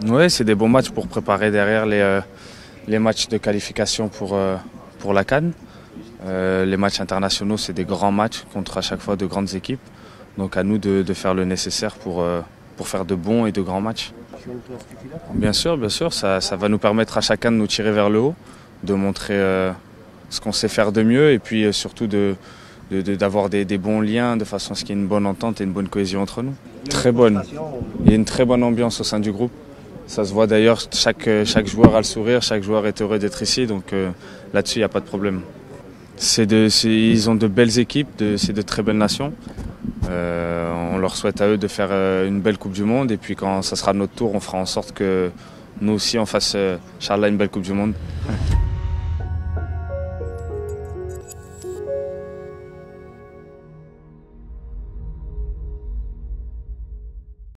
Oui, c'est des bons matchs pour préparer derrière les matchs de qualification pour la CAN. Les matchs internationaux, c'est des grands matchs contre à chaque fois de grandes équipes. Donc à nous de faire le nécessaire pour faire de bons et de grands matchs. Bien sûr, ça va nous permettre à chacun de nous tirer vers le haut, de montrer ce qu'on sait faire de mieux et puis surtout d'avoir des bons liens de façon à ce qu'il y ait une bonne entente et une bonne cohésion entre nous. Très bonne. Il y a une très bonne ambiance au sein du groupe. Ça se voit d'ailleurs, chaque joueur a le sourire, chaque joueur est heureux d'être ici, donc là-dessus il n'y a pas de problème. Ils ont de belles équipes, c'est de très belles nations. On leur souhaite à eux de faire une belle Coupe du Monde et puis quand ça sera notre tour, on fera en sorte que nous aussi on fasse, Inch'Allah, une belle Coupe du Monde.